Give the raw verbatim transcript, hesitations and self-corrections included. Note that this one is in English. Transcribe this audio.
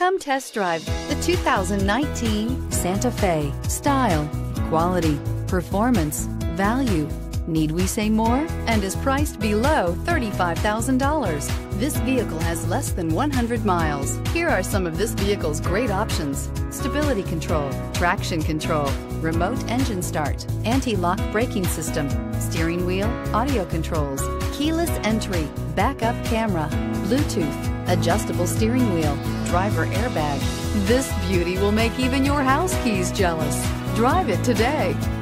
Come test drive the two thousand nineteen Santa Fe. Style, quality, performance, value. Need we say more? And is priced below thirty-five thousand dollars. This vehicle has less than one hundred miles. Here are some of this vehicle's great options: stability control, traction control, remote engine start, anti-lock braking system, steering wheel audio controls, keyless entry, backup camera, Bluetooth, adjustable steering wheel, driver airbag. This beauty will make even your house keys jealous. Drive it today.